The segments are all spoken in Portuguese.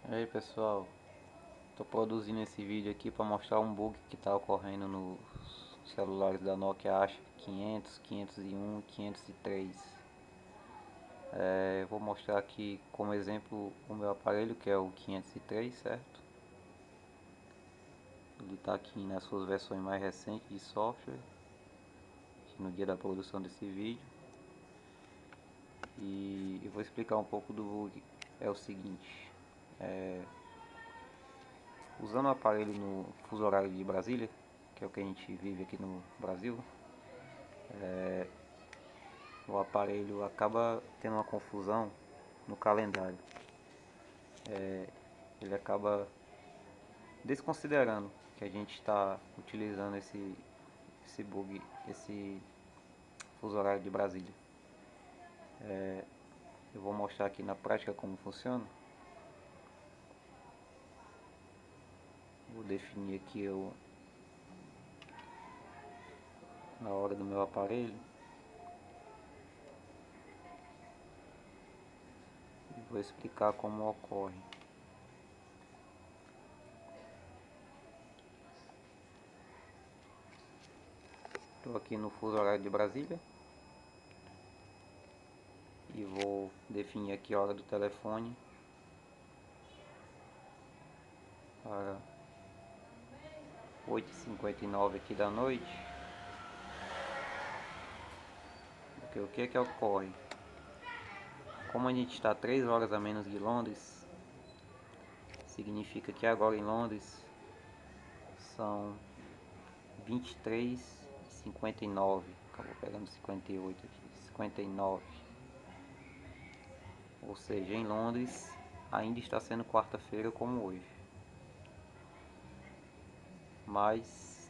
E aí pessoal, estou produzindo esse vídeo aqui para mostrar um bug que está ocorrendo nos celulares da Nokia Asha 500, 501 e 503. Vou mostrar aqui como exemplo o meu aparelho, que é o 503, certo? Ele está aqui nas suas versões mais recentes de software, no dia da produção desse vídeo. E eu vou explicar um pouco do bug. É o seguinte, usando o aparelho no fuso horário de Brasília, que é o que a gente vive aqui no Brasil, o aparelho acaba tendo uma confusão no calendário. Ele acaba desconsiderando que a gente está utilizando esse bug, esse fuso horário de Brasília. Eu vou mostrar aqui na prática como funciona. Vou definir aqui na hora do meu aparelho e vou explicar como ocorre. Estou aqui no fuso horário de Brasília e vou definir aqui a hora do telefone para 8h59 aqui da noite. Porque o que é que ocorre? Como a gente está 3 horas a menos de Londres, significa que agora em Londres são 23h59. Acabou pegando 58 aqui, 59. Ou seja, em Londres ainda está sendo quarta-feira como hoje. Mas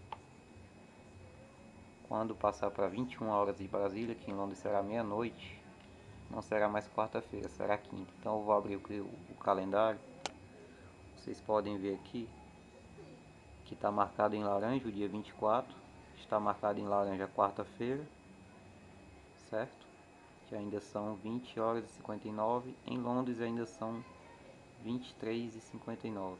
quando passar para 21 horas de Brasília, que em Londres será meia-noite, não será mais quarta-feira, será quinta. Então eu vou abrir o calendário. Vocês podem ver aqui que está marcado em laranja o dia 24, está marcado em laranja quarta-feira, certo? Que ainda são 20 horas e 59, em Londres ainda são 23h59.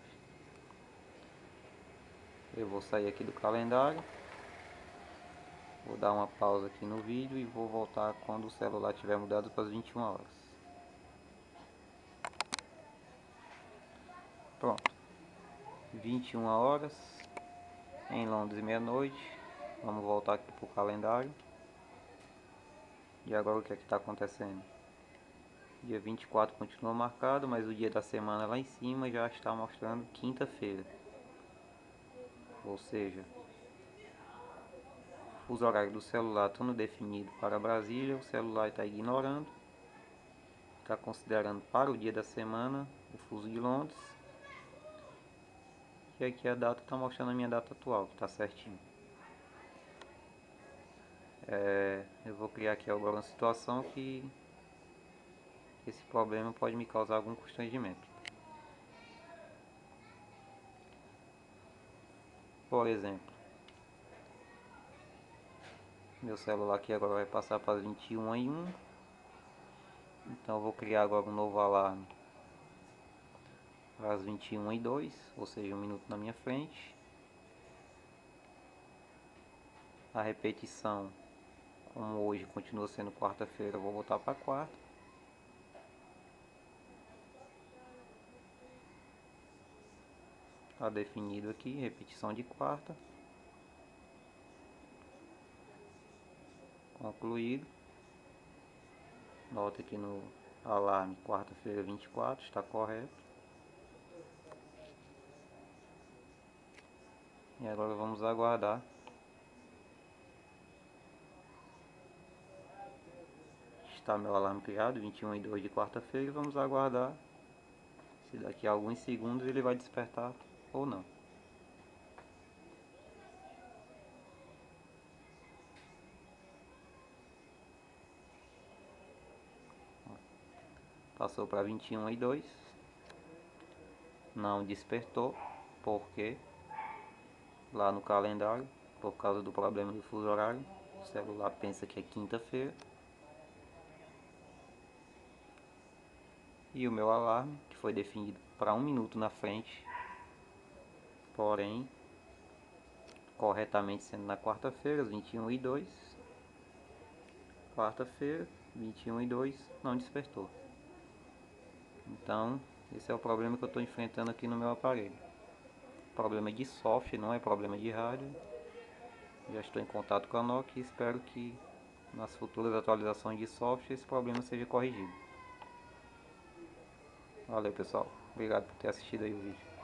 Eu vou sair aqui do calendário, vou dar uma pausa aqui no vídeo e vou voltar quando o celular tiver mudado para as 21 horas. Pronto, 21 horas, em Londres meia-noite. Vamos voltar aqui para o calendário. E agora o que é que está acontecendo? Dia 24 continua marcado, mas o dia da semana lá em cima já está mostrando quinta-feira. Ou seja, o fuso horário do celular estando definido para Brasília, o celular está ignorando, está considerando para o dia da semana o fuso de Londres. E aqui a data está mostrando a minha data atual, que está certinho. Eu vou criar aqui agora uma situação que esse problema pode me causar algum constrangimento. Por exemplo, meu celular aqui agora vai passar para as 21h01. Então eu vou criar agora um novo alarme para as 21h02, ou seja, um minuto na minha frente. A repetição, como hoje continua sendo quarta-feira, eu vou botar para quarta. Está definido aqui, repetição de quarta. Concluído. Nota aqui no alarme, quarta-feira 24, está correto. E agora vamos aguardar. Está meu alarme criado, 21h02 de quarta-feira, e vamos aguardar se daqui a alguns segundos ele vai despertar ou não. Passou para 21h02, não despertou, porque lá no calendário, por causa do problema do fuso horário, o celular pensa que é quinta-feira E o meu alarme, que foi definido para 1 minuto na frente, porém, corretamente sendo na quarta-feira, às 21h02, quarta-feira, 21h02, não despertou. Então, esse é o problema que eu estou enfrentando aqui no meu aparelho. Problema de software, não é problema de rádio. Já estou em contato com a Nokia e espero que nas futuras atualizações de software esse problema seja corrigido. Valeu, pessoal. Obrigado por ter assistido aí o vídeo.